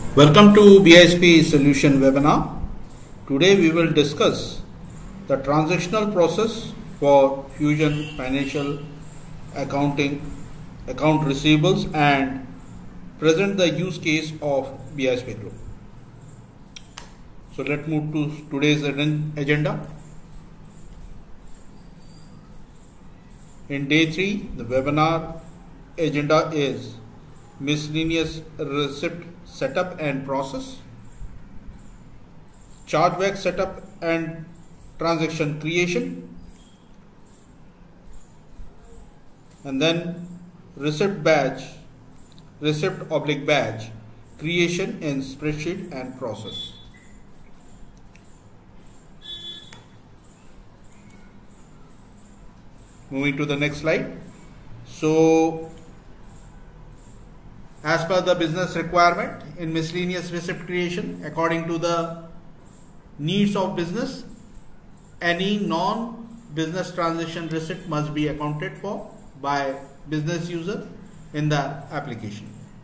Welcome to BISP Solution webinar. Today we will discuss the transactional process for Fusion Financial Accounting, account receivables, and present the use case of BISP Group. So let's move to today's agenda. In day 3, the webinar agenda is miscellaneous receipt setup and process, chargeback setup and transaction creation, and then receipt badge creation in spreadsheet and process. Moving to the next slide. So, as per the business requirement in miscellaneous receipt creation, according to the needs of business, any non-business transaction receipt must be accounted for by business user in the application.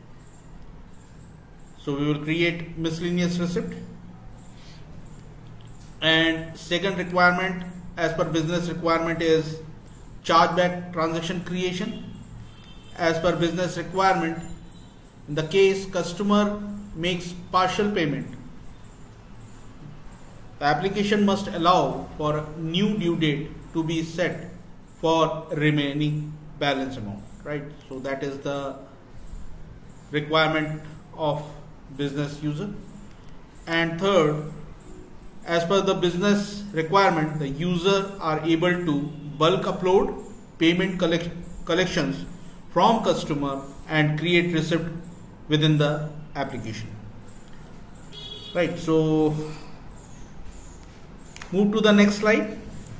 So we will create miscellaneous receipt. And second requirement as per business requirement is chargeback transaction creation. As per business requirement, in the case customer makes partial payment, the application must allow for new due date to be set for remaining balance amount, right? So that is the requirement of business user. And third, as per the business requirement, the user are able to bulk upload payment collections from customer and create receipt within the application, right? So move to the next slide.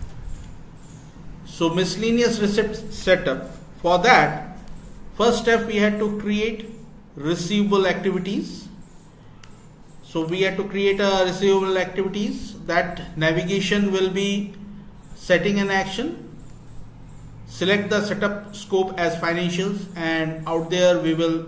So miscellaneous receipt setup, for that first step we had to create receivable activities. So we had to create a receivable activities. That navigation will be setting an action. Select the setup scope as financials, and out there we will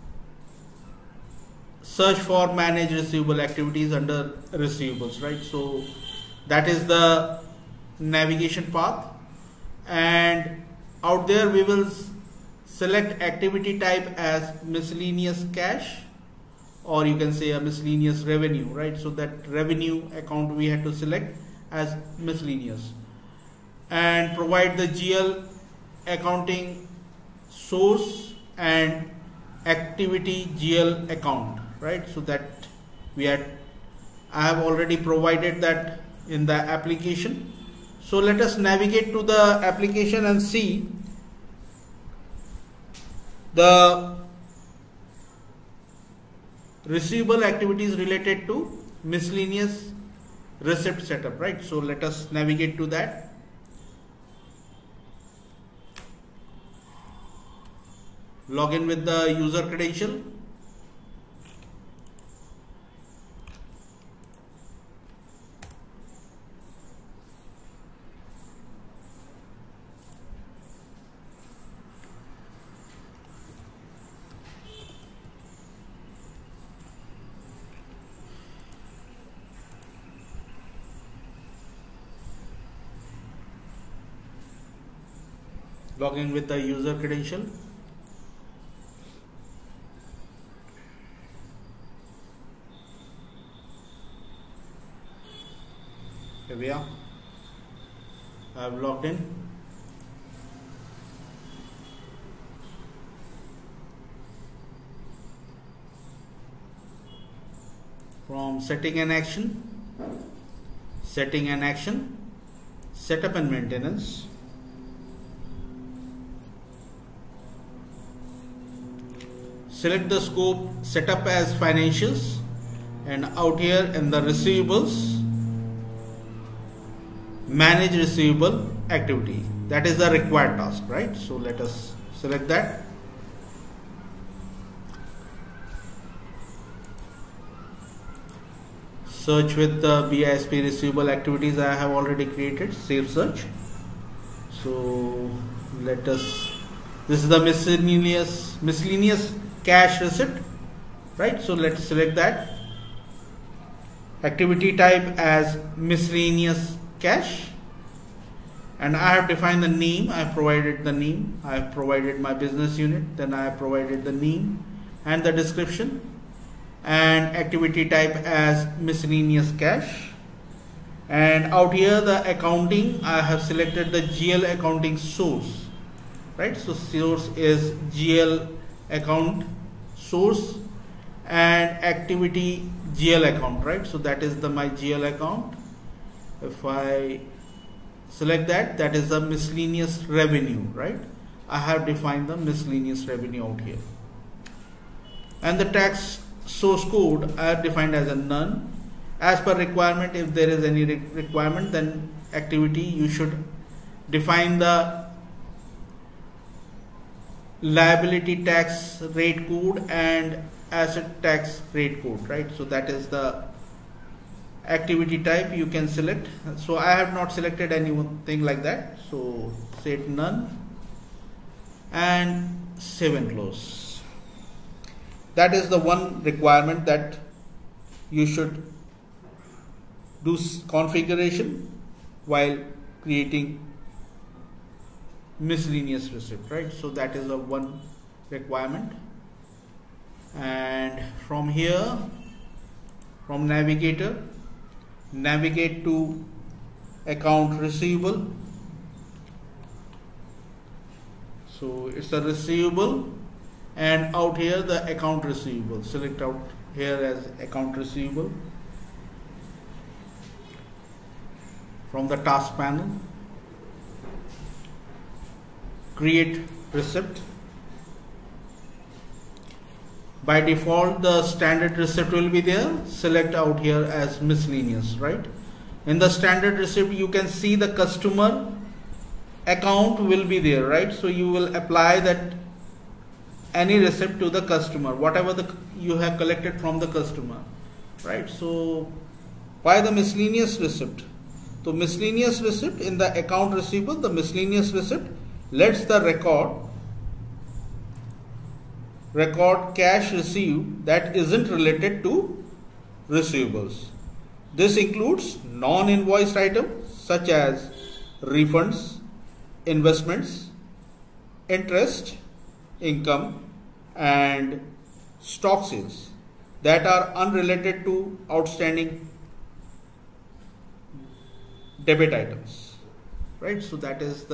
search for manage receivable activities under receivables, right? So that is the navigation path, and out there we will select activity type as miscellaneous cash, or you can say a miscellaneous revenue, right? So that revenue account we had to select as miscellaneous, and provide the GL accounting source and activity GL account, right? So that I have already provided that in the application. So let us navigate to the application and see the receivable activities related to miscellaneous receipt setup, right? So let us navigate to that. Log in with the user credential. Log in with the user credential. Here we are. I have logged in. From setting and action, setup and maintenance, select the scope setup as financials, and out here in the receivables, manage receivable activity. That is the required task, right? So let us select that. Search with the BISP receivable activities I have already created. Save search. So let us, this is the miscellaneous cash receipt. right? So let's select that. Activity type as miscellaneous cash, and I have defined the name. I have provided the name. I have provided my business unit, then I have provided the name and the description, and activity type as miscellaneous cash. And out here the accounting, I have selected the GL accounting source, right? So source is GL account source, and activity GL account, right? So that is the my GL account. If I select that, that is the miscellaneous revenue, right? I have defined the miscellaneous revenue out here. And the tax source code I have defined as a none. As per requirement, if there is any requirement, then activity you should define the liability tax rate code and asset tax rate code, right? So that is the activity type you can select. So I have not selected anything like that, so set none and save and close. That is the one requirement that you should do configuration while creating miscellaneous receipt, right? So that is a one requirement. And from here, from navigator, navigate to account receivable. So it's a receivable, and out here the account receivable, select out here as account receivable. From the task panel, create receipt. By default the standard receipt will be there. Select out here as miscellaneous, right? In the standard receipt you can see the customer account will be there, right? So you will apply that any receipt to the customer, whatever you have collected from the customer, right? So why the miscellaneous receipt? So miscellaneous receipt in the account receivable, the miscellaneous receipt lets the record cash received that isn't related to receivables. This includes non-invoiced items such as refunds, investments, interest, income, and stock sales that are unrelated to outstanding debit items, right? So that is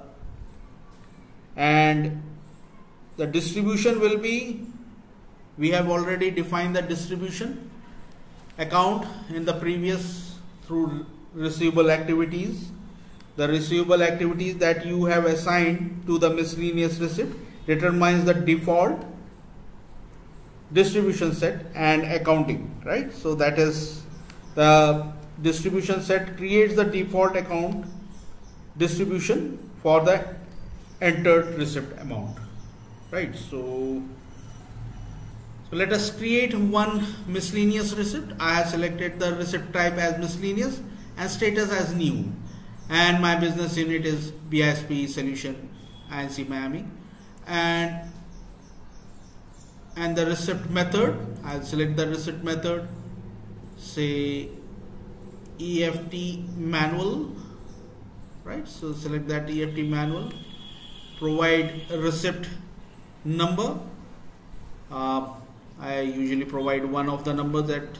and the distribution will be, we have already defined the distribution account in the previous through receivable activities. The receivable activities that you have assigned to the miscellaneous receipt determines the default distribution set and accounting, right? So that is the distribution set creates the default account distribution for the entered receipt amount, right? So let us create one miscellaneous receipt. I have selected the receipt type as miscellaneous and status as new, and my business unit is BISP Solution INC Miami, and the receipt method, I'll select the receipt method, say EFT manual, right? So select that EFT manual, provide a receipt number. I usually provide one of the numbers at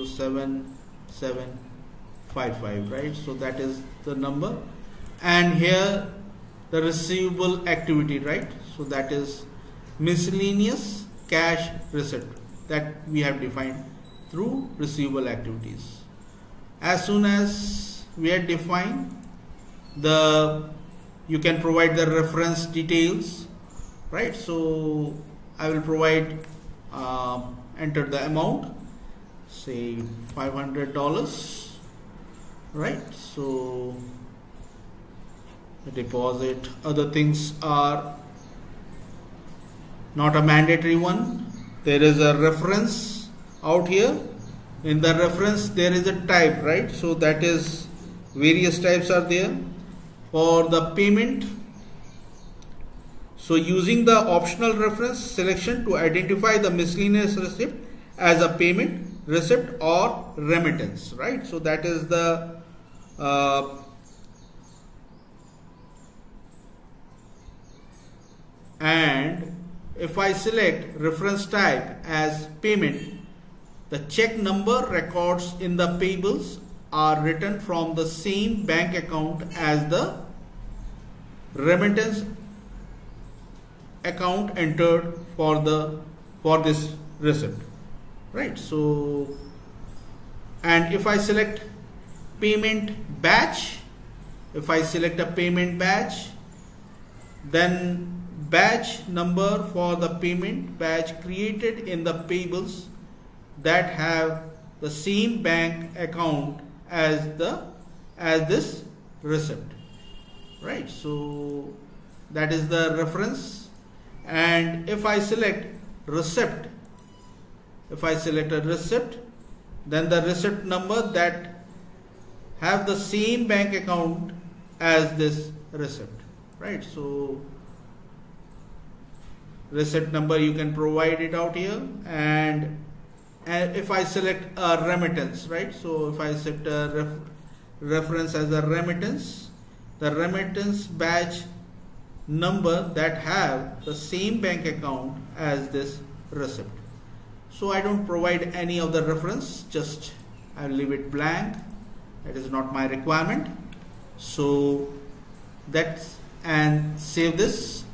07755, right? So that is the number, and here the receivable activity, right? So that is miscellaneous cash receipt that we have defined through receivable activities. As soon as we have defined you can provide the reference details, right? So I will provide enter the amount, say $500, right? So the deposit, other things are not a mandatory one. There is a reference out here. In the reference there is a type, right? So that is various types are there for the payment. So using the optional reference selection to identify the miscellaneous receipt as a payment, receipt or remittance, right? So that is the and if I select reference type as payment, the check number records in the payables are written from the same bank account as the remittance account entered for this receipt, right? So, and if I select payment batch, if I select a payment batch, then batch number for the payment batch created in the payables that have the same bank account as this receipt, right? So that is the reference. And if I select receipt, if I select a receipt, then the receipt number that have the same bank account as this receipt, right? So receipt number you can provide it out here. And if I select a remittance, right? So if I set a reference as a remittance, the remittance batch number that have the same bank account as this receipt. So I don't provide any of the reference, just I'll leave it blank. That is not my requirement. So that's, and save this.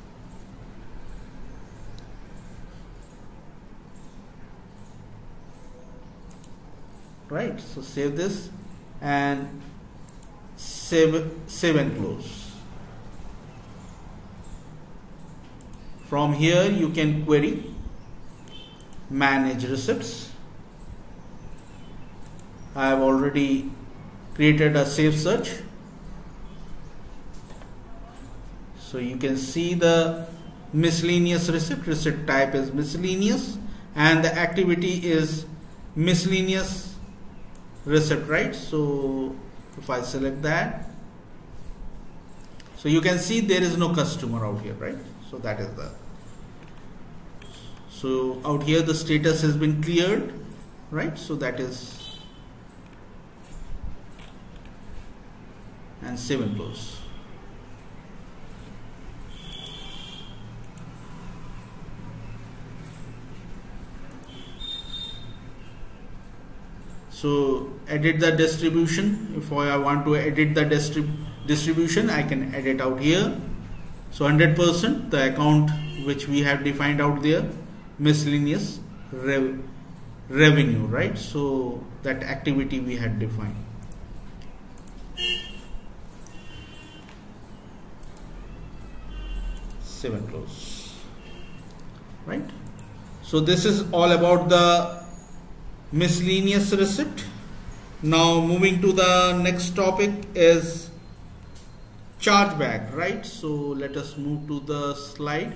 Right, so save this and save and close. From here you can query manage receipts. I have already created a save search. So you can see the miscellaneous receipt type is miscellaneous and the activity is miscellaneous receipt, right? So if I select that, so you can see there is no customer out here, right? So that is so out here the status has been cleared, right? So that is, and save and close. So edit the distribution. If I want to edit the distribution, I can edit out here. So 100% the account which we have defined out there, miscellaneous revenue, right? So that activity we had defined. Save and close, right? So this is all about the miscellaneous receipt. Now moving to the next topic is chargeback, right? So let us move to the slide.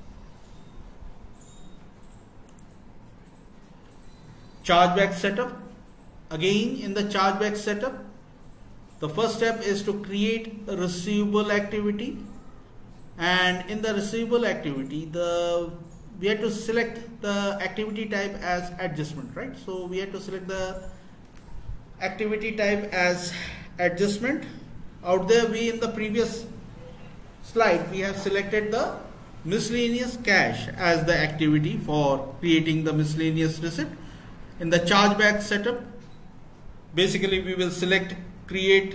Chargeback setup. Again, in the chargeback setup, the first step is to create a receivable activity, and in the receivable activity we have to select the activity type as adjustment, right? So we have to select the activity type as adjustment. Out there, we in the previous slide we have selected the miscellaneous cash as the activity for creating the miscellaneous receipt. In the chargeback setup, basically we will select the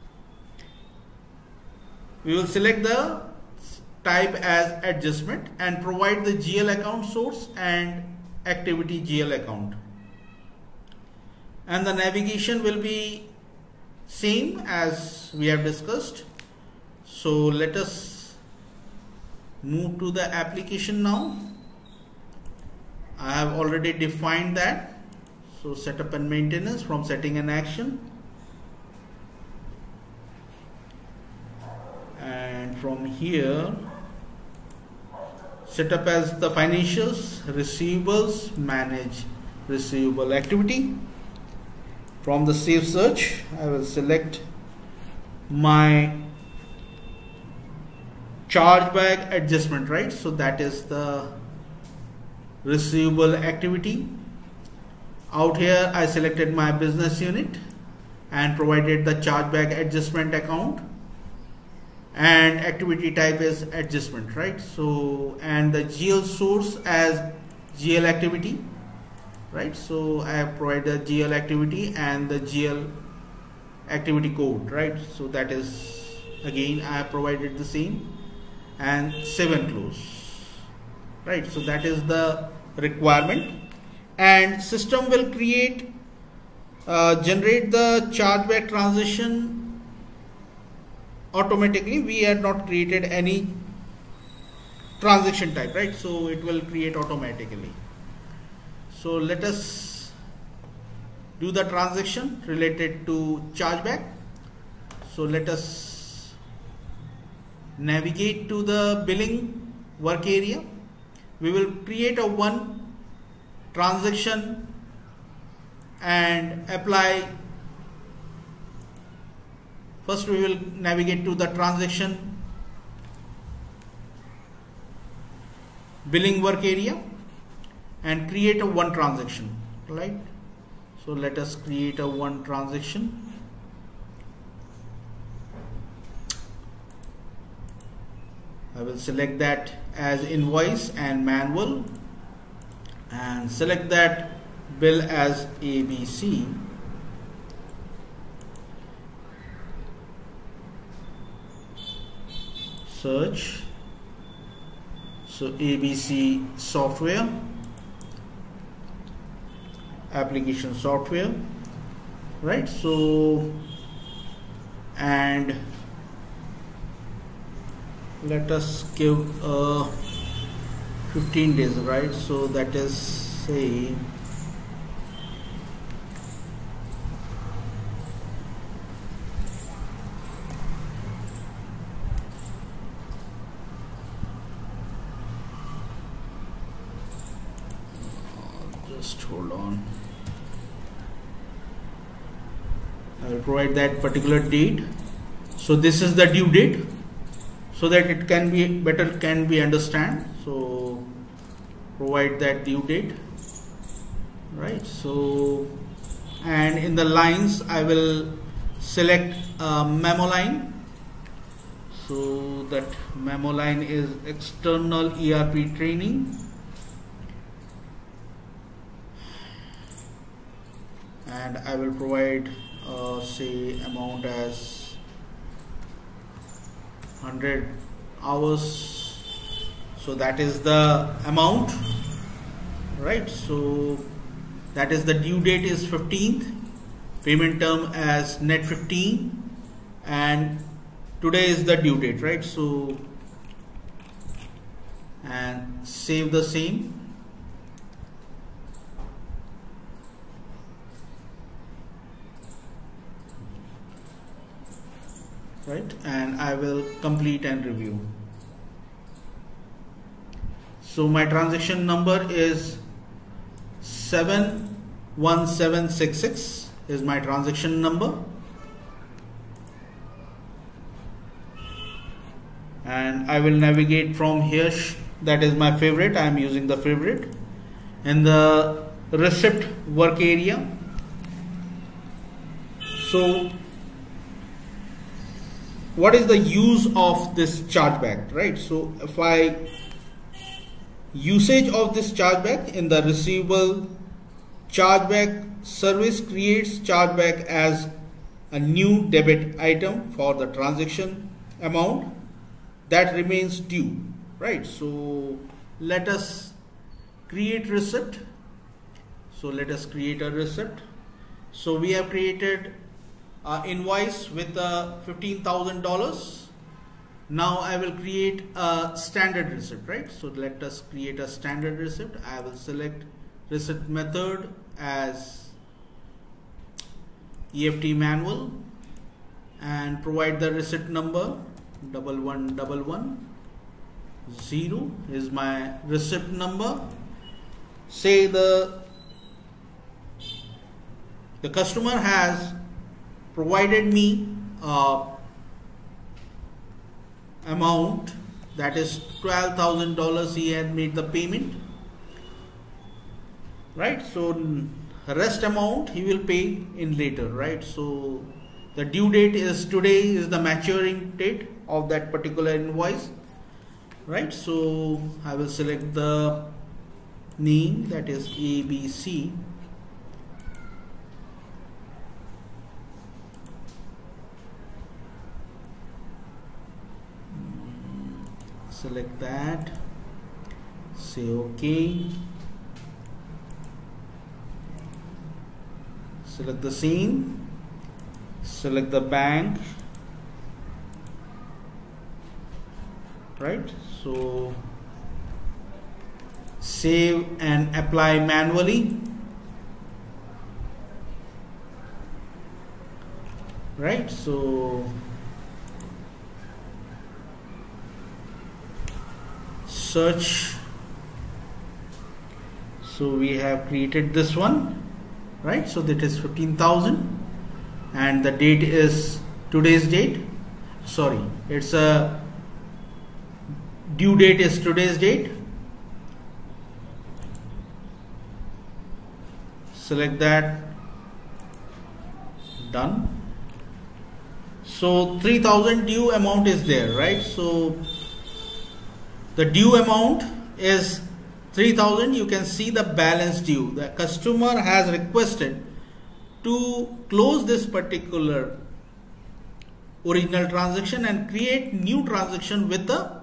type as adjustment and provide the GL account source and activity GL account, and the navigation will be same as we have discussed. So let us move to the application now. I have already defined that. So setup and maintenance, from setting and action, and from here setup as the financials, receivables, manage receivable activity. From the save search, I will select my chargeback adjustment, right? So that is the receivable activity. Out here I selected my business unit and provided the chargeback adjustment account, and activity type is adjustment, right? So, and the GL source as GL activity, right? So I have provided the GL activity and the GL activity code, right? So that is, again I have provided the same, and save and close, right? So that is the requirement, and system will create generate the chargeback transaction automatically. We had not created any transaction type, right? So it will create automatically. So let us do the transaction related to chargeback. So let us navigate to the billing work area. We will create a one transaction and apply. First we will navigate to the transaction billing work area and create a one transaction, right? So let us create a one transaction. I will select that as invoice and manual, and select that bill as ABC. Search. So ABC software, application software, right? So, and let us give 15 days, right? So that is, say, just hold on. I will provide that particular date. So this is the due date, so that it can be better understand. So provide that due date, right? So, and in the lines I will select memo line. So that memo line is external ERP training, and I will provide say amount as 100 hours. So that is the amount, right? So that is the due date is 15th, payment term as net 15, and today is the due date, right? So, and save the same. Right, and I will complete and review. So my transaction number is 71766 is my transaction number, and I will navigate from here. That is my favorite. I am using the favorite in the receipt work area. So what is the use of this chargeback, right? So if I usage of this chargeback in the receivable, chargeback service creates chargeback as a new debit item for the transaction amount that remains due, right? So let us create receipt. So let us create a receipt. So we have created invoice with $15,000. Now I will create a standard receipt, right? So let us create a standard receipt. I will select receipt method as EFT manual and provide the receipt number 11110 is my receipt number. Say the customer has provided me amount that is $12,000. He had made the payment, right? So rest amount he will pay in later, right? So the due date is today, is the maturing date of that particular invoice, right? So I will select the name, that is ABC. Select that, say OK, select the same, select the bank, right? So save and apply manually, right? So search. So we have created this one, right? So that is 15,000 and the date is today's date. Sorry, it's a due date is today's date. Select that, done. So 3,000 due amount is there, right? So the due amount is 3,000. You can see the balance due. The customer has requested to close this particular original transaction and create new transaction with the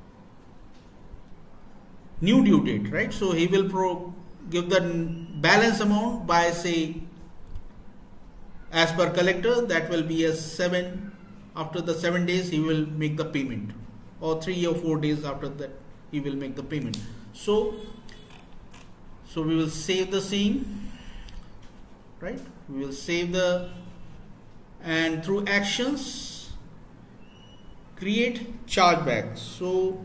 new due date, right? So he will give the balance amount by, say, as per collector, that will be a 7. After the 7 days he will make the payment, or 3 or 4 days after that he will make the payment. So we will save the same, right? We will save the, and through actions create chargeback. So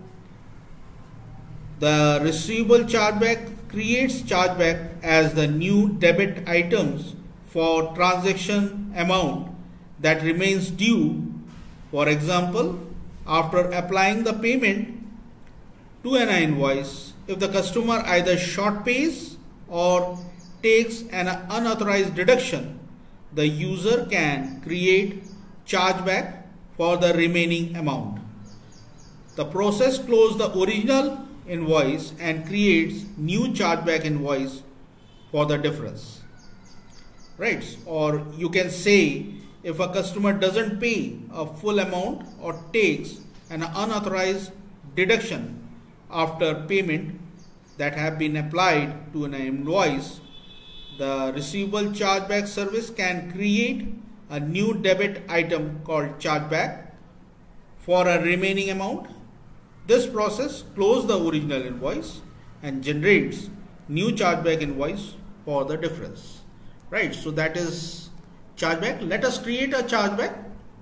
the receivable chargeback creates chargeback as the new debit items for transaction amount that remains due. For example, after applying the payment to an invoice, if the customer either short pays or takes an unauthorized deduction, the user can create chargeback for the remaining amount. The process closes the original invoice and creates new chargeback invoice for the difference, right? Or you can say, if a customer doesn't pay a full amount or takes an unauthorized deduction after payment that have been applied to an invoice, the receivable chargeback service can create a new debit item called chargeback for a remaining amount. This process closes the original invoice and generates new chargeback invoice for the difference, right? So that is chargeback. Let us create a chargeback.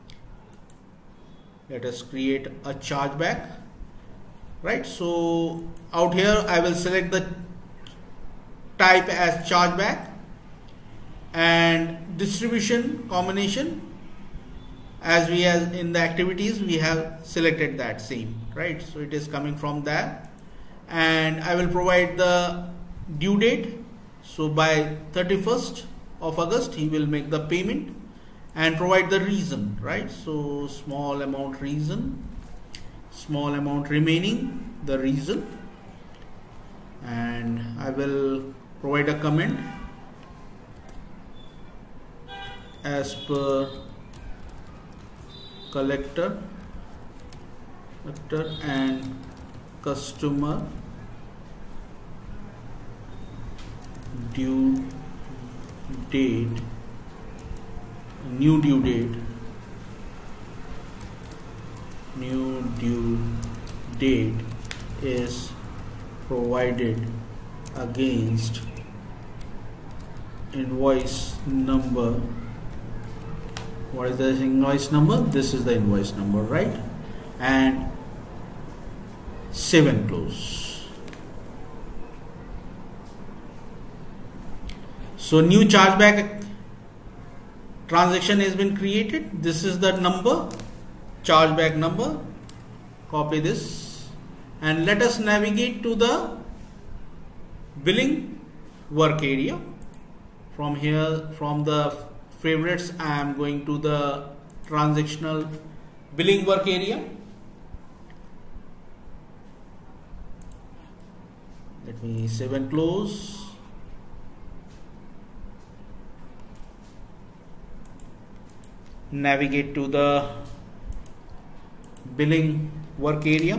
Let us create a chargeback, right? So out here I will select the type as chargeback, and distribution combination, as we have in the activities we have selected that same, right? So it is coming from there, and I will provide the due date. So by 31st of August he will make the payment, and provide the reason, right? So small amount reason, small amount remaining, the reason, and I will provide a comment as per collector and customer due date, new due date is provided against invoice number. What is the invoice number? This is the invoice number, right? And save and close. So new chargeback transaction has been created. This is the number, chargeback number. Copy this and let us navigate to the billing work area. From here, from the favorites, I am going to the transactional billing work area. Let me save and close. Navigate to the billing work area.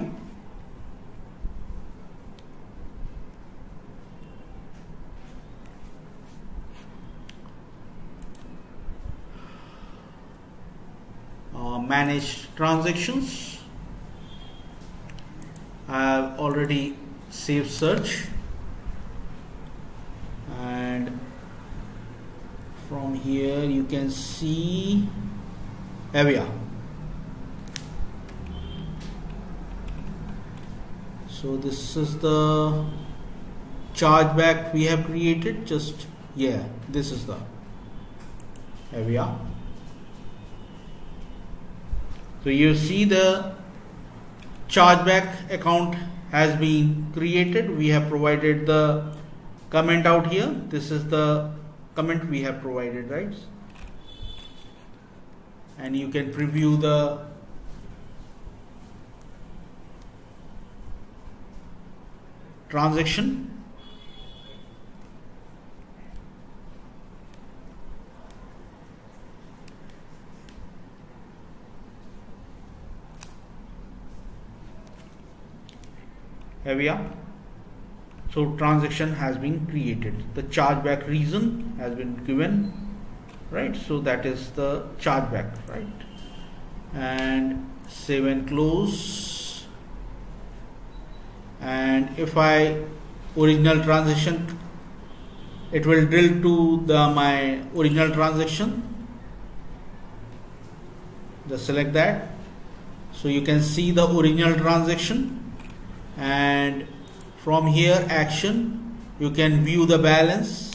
Manage transactions. I have already saved search, and from here you can see, here we are. So this is the chargeback we have created. Just this is the, here we are. So you see the chargeback account has been created. We have provided the comment out here. This is the comment we have provided, right? And you can preview the transaction. Here we are. So transaction has been created. The chargeback reason has been given, right? So that is the chargeback, right? And save and close. And if I original transaction, it will drill to my original transaction. Just select that. So you can see the original transaction. And from here action, you can view the balance.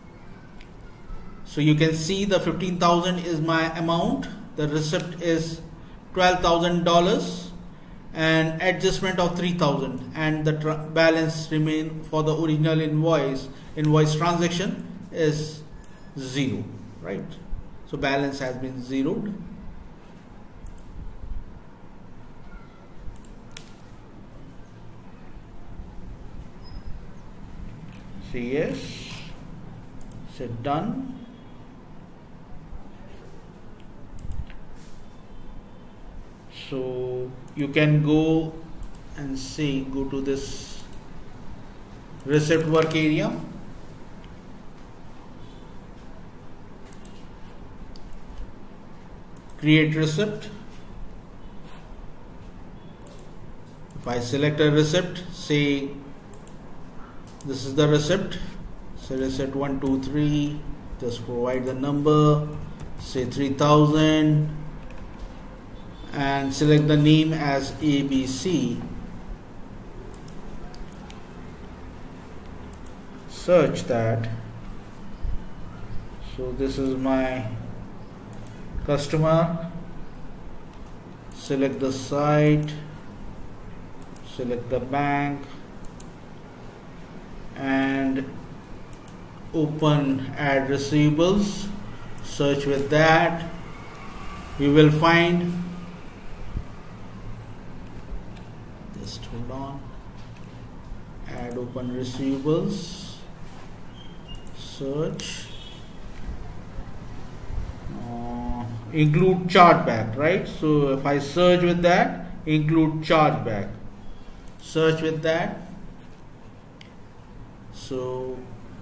So you can see the 15,000 is my amount, the receipt is $12,000 and adjustment of 3,000, and the balance remain for the original invoice transaction is 0, right? So balance has been zeroed. Say yes, say done. So you can go and say, go to this receipt work area. Create receipt. If I select a receipt, say this is the receipt, say receipt 123, just provide the number, say 3,000 and select the name as ABC. Search that. So this is my customer. Select the site, select the bank and open add receivables. Search with that. We will find, just hold on, add open receivables, search, include chargeback, right? So if I search with that, include chargeback, search with that. So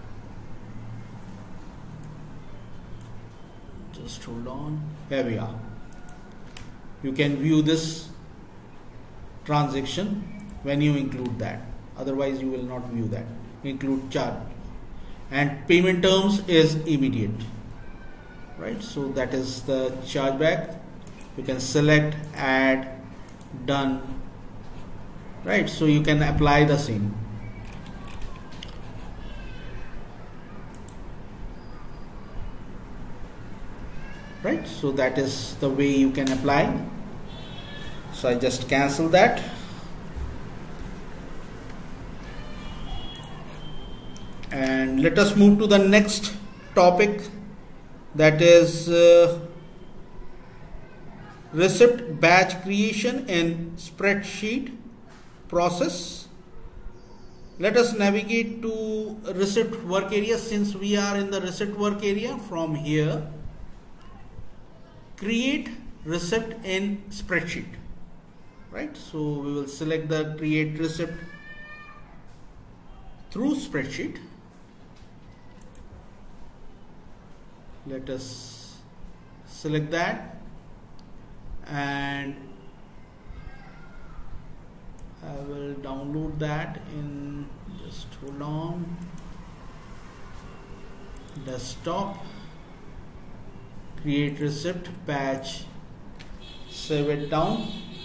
just hold on, here we are. You can view this transaction when you include that, otherwise you will not view that. Include charge, and payment terms is immediate, right? So that is the chargeback. You can select, add, done, right? So you can apply the same. Right, so that is the way you can apply. So I just cancel that. And let us move to the next topic, that is receipt batch creation in spreadsheet process. Let us navigate to receipt work area. Since we are in the receipt work area, from here create receipt in spreadsheet, right? So we will select the create receipt through spreadsheet. Let us select that, and I will download that in, just hold on, desktop, create receipt batch, save it down.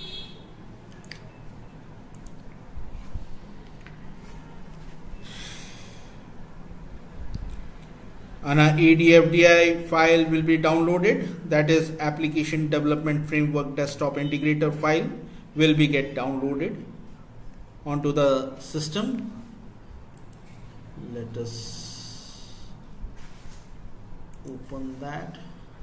And an ADFDI file will be downloaded, that is application development framework desktop integrator file will be get downloaded onto the system. Let us open that.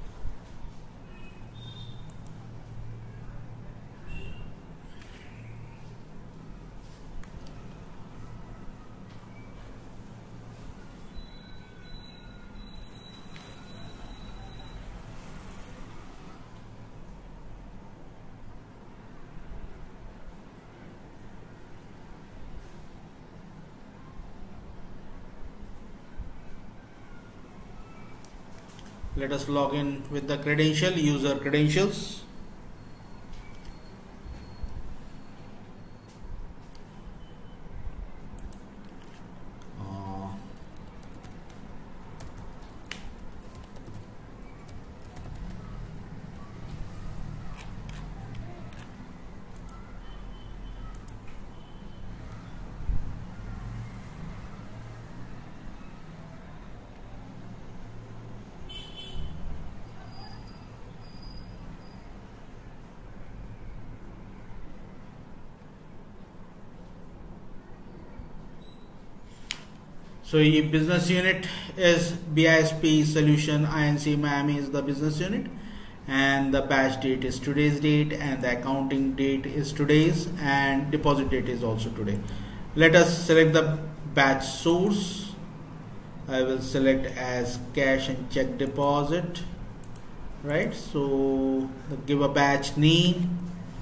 Let us log in with the credential, user credentials. So the business unit is BISP Solution Inc. Miami is the business unit, and the batch date is today's date, and the accounting date is today's, and deposit date is also today. Let us select the batch source. I will select as cash and check deposit, right? So give a batch name.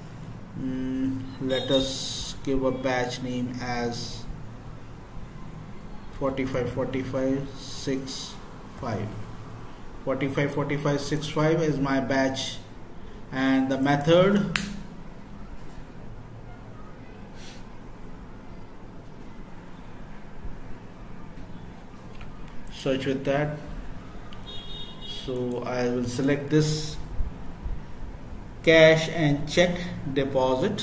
Let us give a batch name as 454565. 454565 is my batch, and the method search with that. So I will select this cash and check deposit.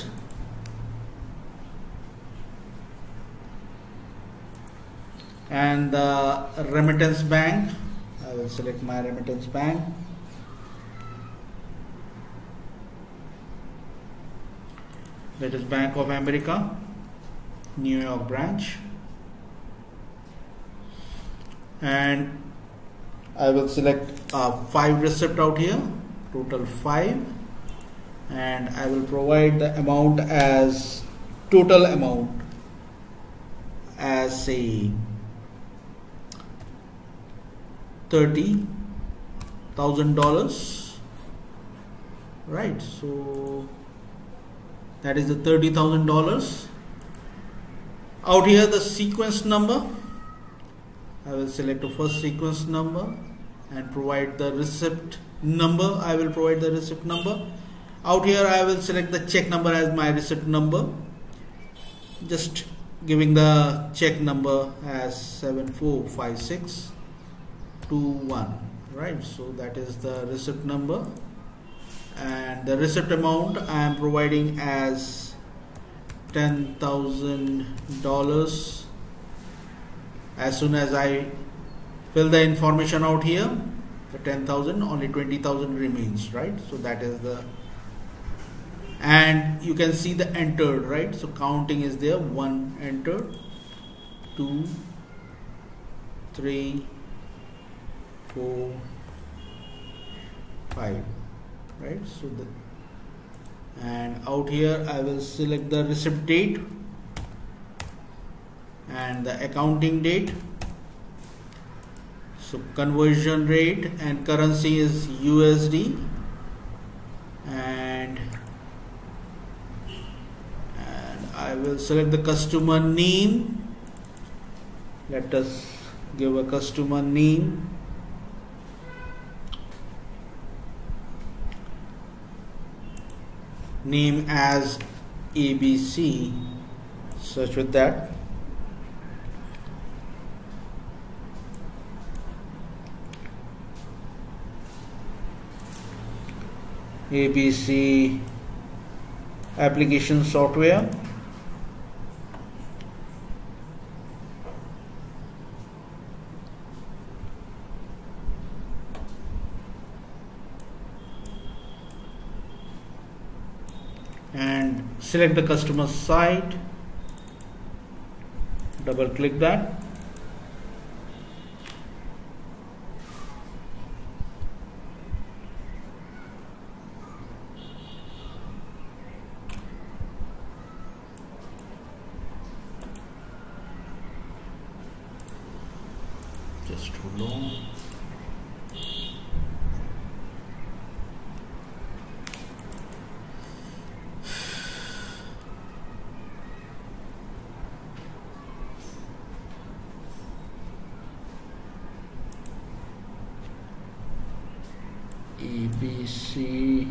And the remittance bank, I will select my remittance bank. That is Bank of America, New York branch. And I will select 5 receipt out here, total 5, and I will provide the amount as total amount as say $30,000, right? So that is the $30,000. Out here the sequence number, I will select the first sequence number and provide the receipt number. I will provide the receipt number. Out here I will select the check number as my receipt number, just giving the check number as 745621, right? So that is the receipt number, and the receipt amount I am providing as $10,000. As soon as I fill the information out here, the 10,000, only 20,000 remains, right? So that is the, and you can see the entered, right? So counting is there, 1 entered, 2, 3, 4 5, right? So and out here I will select the receipt date and the accounting date. So conversion rate and currency is USD, and I will select the customer name. Let us give a customer name. Name as ABC. Search with that. ABC application software. And select the customer site, double click that, just too long. ABC.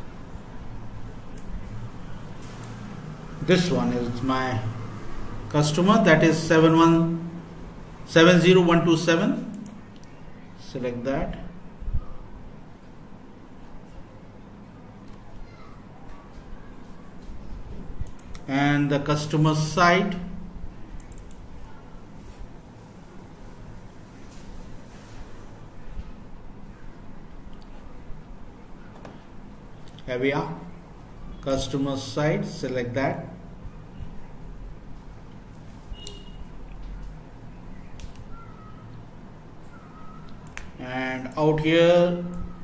This one is my customer, that is 70127. Select that. And the customer site. Here we are, customer site, select that. And out here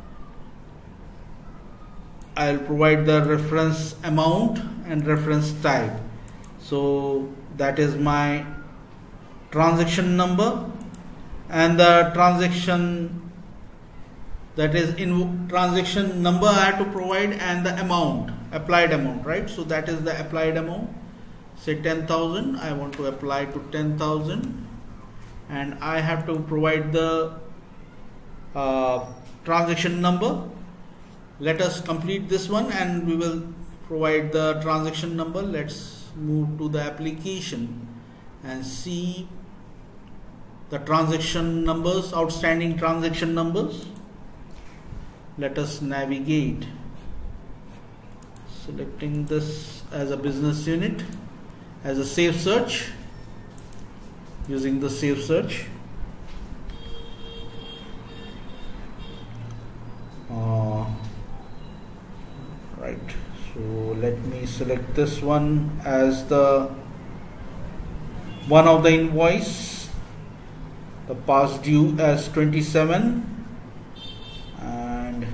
I'll provide the reference amount and reference type. So that is my transaction number, and the transaction, that is in transaction number I have to provide, and the amount, applied amount, right? So that is the applied amount. Say 10,000, I want to apply to 10,000, and I have to provide the transaction number. Let us complete this one and we will provide the transaction number. Let's move to the application and see the transaction numbers, outstanding transaction numbers. Let us navigate, selecting this as a business unit, as a save search, using the save search. Right, so let me select this one as the one of the invoice, the past due as 27, and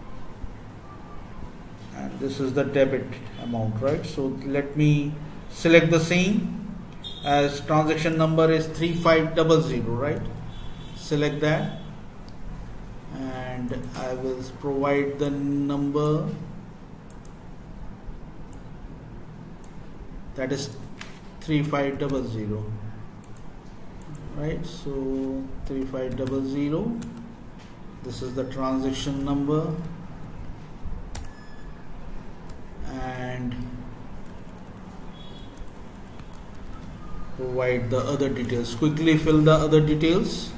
this is the debit amount, right? So let me select the same, as transaction number is 3500, right? Select that, and I will provide the number, that is 3500, right? So 3500, this is the transaction number, and provide the other details. Quickly fill the other details.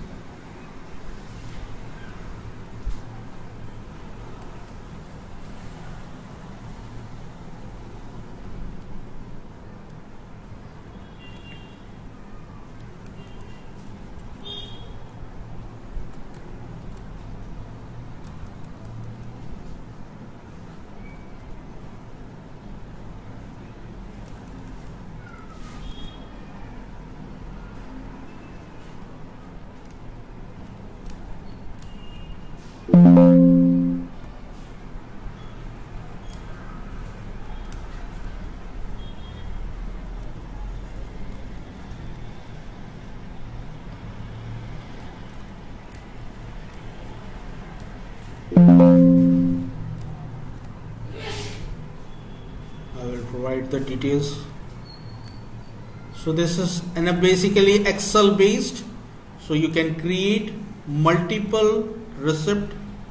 Provide the details. So this is basically Excel based, so you can create multiple receipt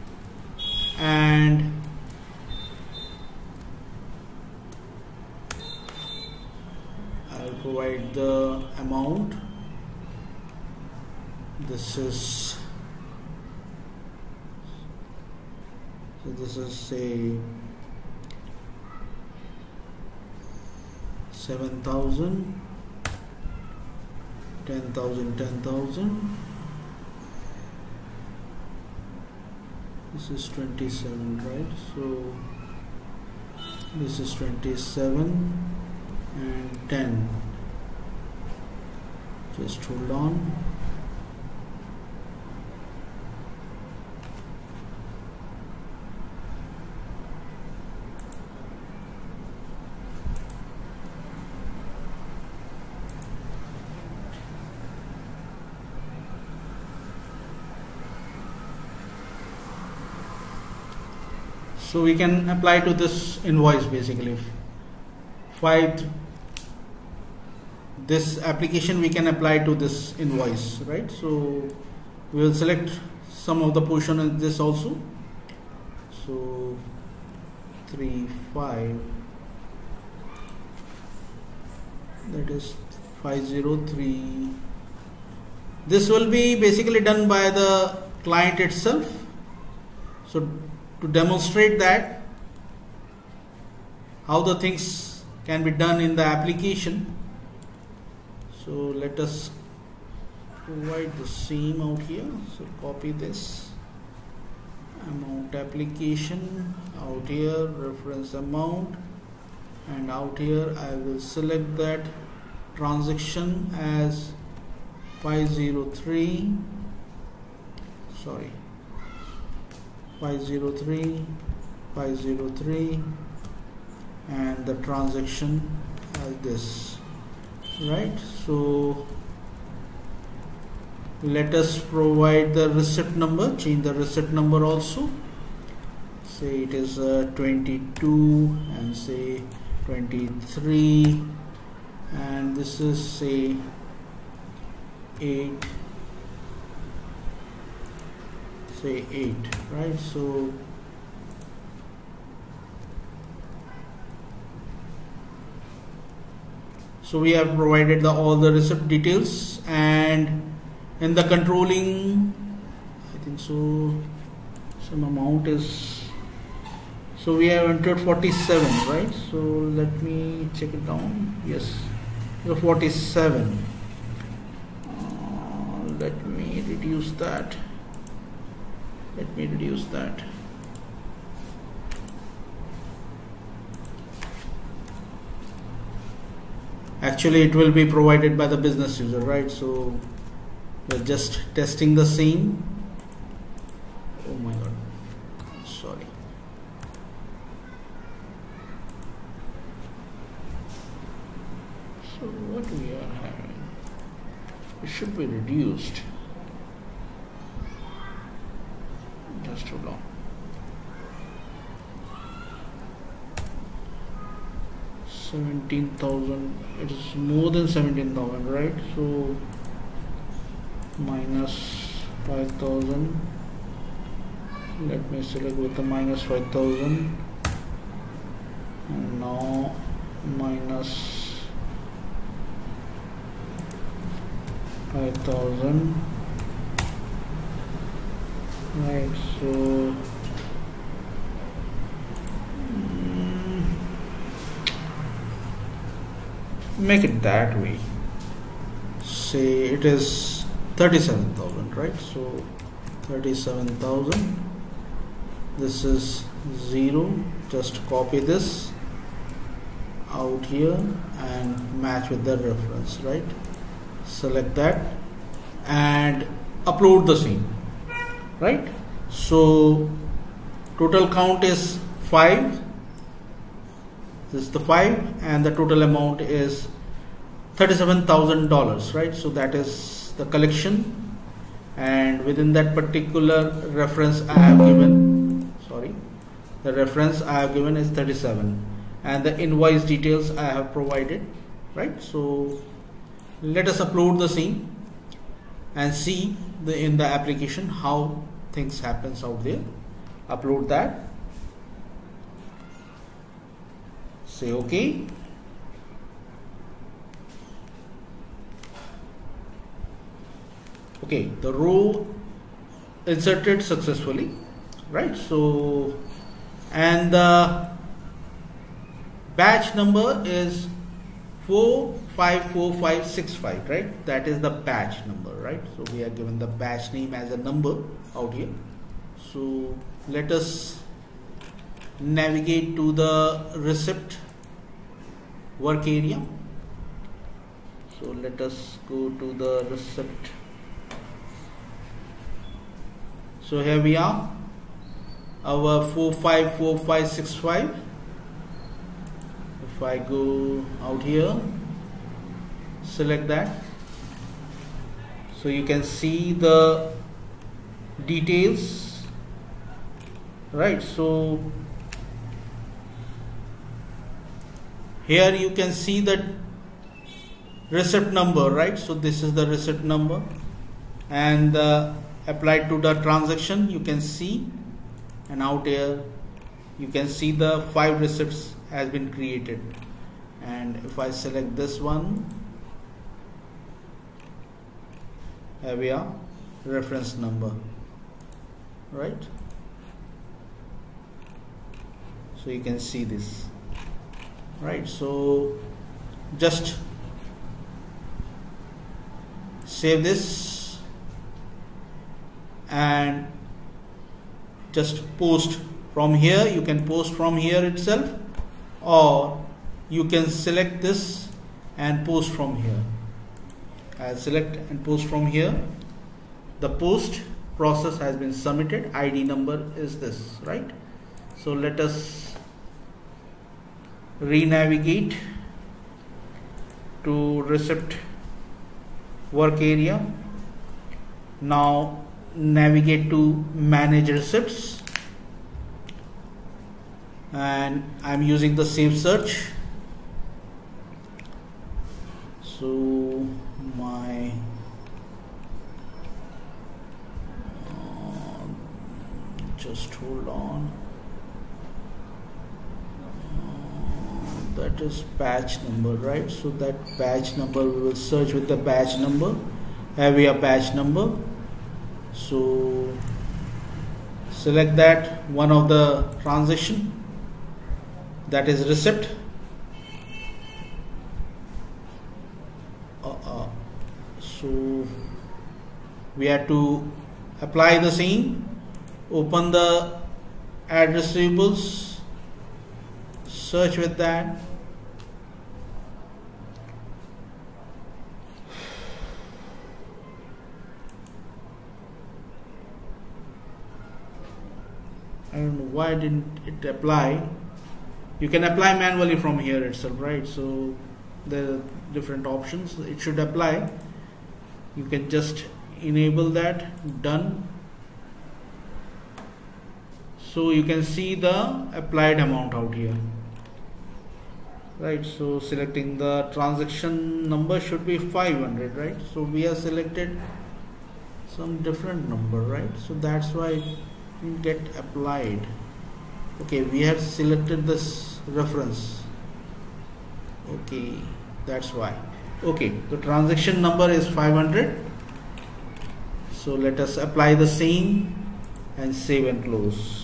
and I'll provide the amount. This is say 7,000, 10,000, 10,000. This is 27, right? So this is 27 and 10. Just hold on. So we can apply to this invoice basically. This application we can apply to this invoice, right? So we will select some of the portion in this also. So 35, that is 503. This will be basically done by the client itself. So to demonstrate that how the things can be done in the application, so let us provide the same out here. So copy this amount application out here, reference amount, and out here I will select that transaction as 503, 503, and the transaction as this, right? So let us provide the receipt number, change the receipt number also. Say it is 22 and say 23, and this is say 8, say 8, right? So we have provided all the receipt details, and in the controlling, I think so some amount is, so we have entered 47, right? So let me check it down. Yes, 47. Let me reduce that. Actually it will be provided by the business user, right? So we're just testing the same. Oh my god, sorry. So what we are having, it should be reduced. Just hold on. 17,000, it is more than 17,000, right? So minus 5,000. Let me select with the minus 5,000, and now minus 5,000, right? So make it that way. Say it is 37,000, right? So 37,000. This is 0. Just copy this out here and match with the reference, right? Select that and upload the same, right? So total count is 5. This is the 5, and the total amount is $37,000, right? So that is the collection, and within that particular reference I have given, the reference I have given is 37, and the invoice details I have provided, right? So let us upload the same and see in the application how things happens out there. Upload that, say OK. Okay, the row inserted successfully, right? So, and the batch number is 454565, right? That is the batch number, right? So we are given the batch name as a number out here. So let us navigate to the receipt work area. So let us go to the receipt. So here we are, our 454565. If I go out here, select that, so you can see the details, right? So here you can see the receipt number, right? So this is the receipt number, and applied to the transaction you can see, and out here you can see the 5 receipts has been created. And if I select this one, here we are, reference number, right? So you can see this, right? So just save this and just post from here. You can post from here itself, or you can select this and post from here. I'll select and post from here. The post process has been submitted. ID number is this, right? So let us re-navigate to receipt work area. Now navigate to manage receipts, and I'm using the save search. So my just hold on, that is batch number, right? So that batch number, we will search with the batch number. Here we have batch number. So select that one of the transaction, that is receipt. So we have to apply the same. Open the add receivables, search with that. I don't know why didn't it apply. You can apply manually from here itself, right? So the different options, it should apply. You can just enable that, done. So you can see the applied amount out here, right? So selecting the transaction number should be 500, right? So we have selected some different number, right? So that's why it didn't get applied. Okay, we have selected this reference. Okay, that's why. Okay, the transaction number is 500. So let us apply the same and save and close.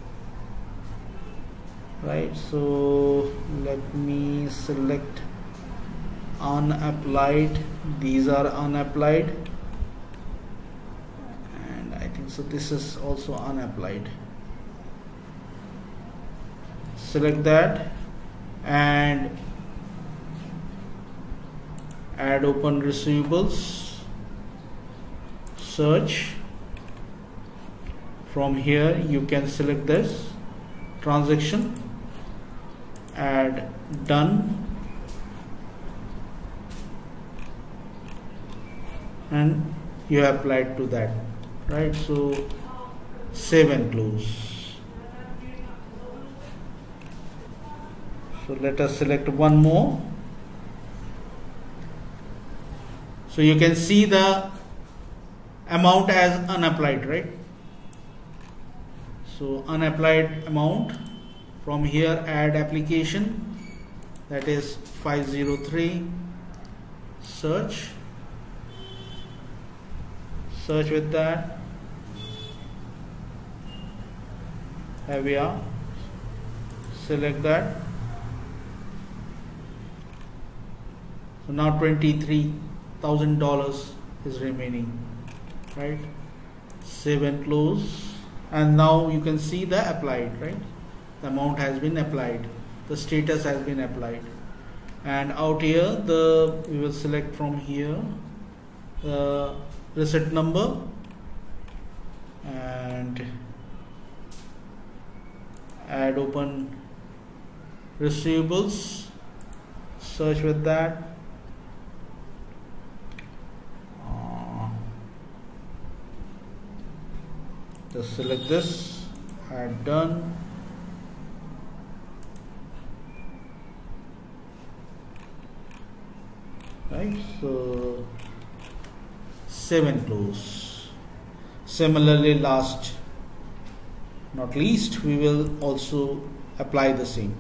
Right, so let me select unapplied. These are unapplied, and I think so this is also unapplied. Select that and add open receivables, search, From here you can select this transaction, add done, and you applied to that, right? So save and close. So let us select one more. So you can see the amount as unapplied, right? So unapplied amount, from here add application, that is 503, search with that, here we are, select that. So now $23,000 is remaining, right? Save and close. And now you can see the applied, right? The amount has been applied, the status has been applied. And out here we will select from here the receipt number and add open receivables, search with that. Just select this, add done, right? So save and close. Similarly, last not least, we will also apply the same,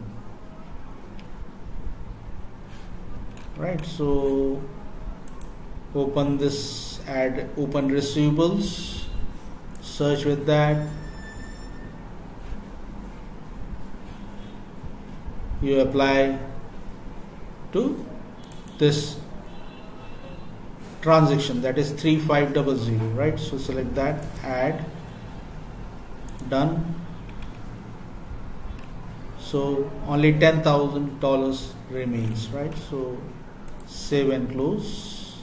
right? So open this, add open receivables, search with that, you apply to this transaction, that is 3500, right? So select that, add, done. So only $10,000 remains, right? So save and close.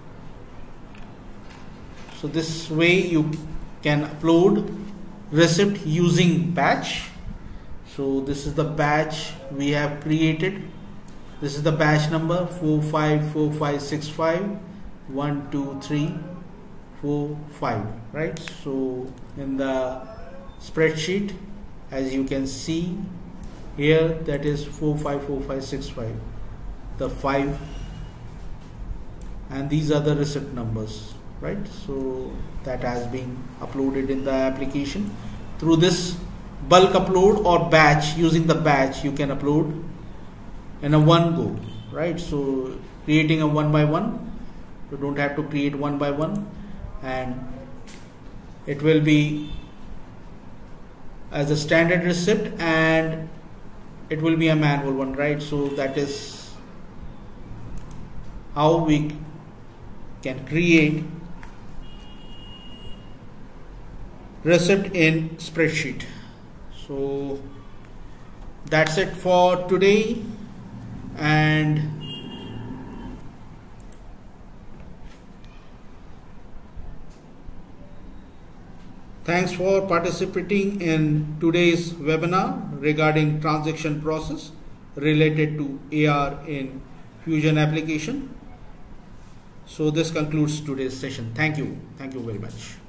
So this way you can upload receipt using batch. So this is the batch we have created. This is the batch number 454565 1 2 3 4 5, right? So in the spreadsheet, as you can see here, that is 454565, the 5, and these are the receipt numbers, right? So that has been uploaded in the application. Through this bulk upload or batch, using the batch, you can upload in a one go, right? So creating a one by one, you don't have to create one by one, and it will be as a standard receipt and it will be a manual one, right? So that is how we can create receipt in spreadsheet. So that's it for today, and thanks for participating in today's webinar regarding transaction process related to AR in Fusion application. So this concludes today's session. Thank you very much.